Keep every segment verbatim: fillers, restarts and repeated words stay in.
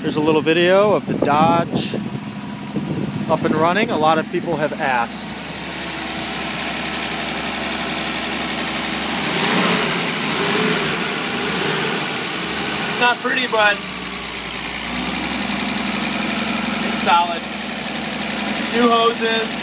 Here's a little video of the Dodge up and running. A lot of people have asked. It's not pretty, but it's solid. New hoses.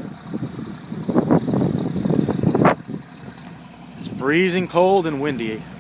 Freezing cold and windy.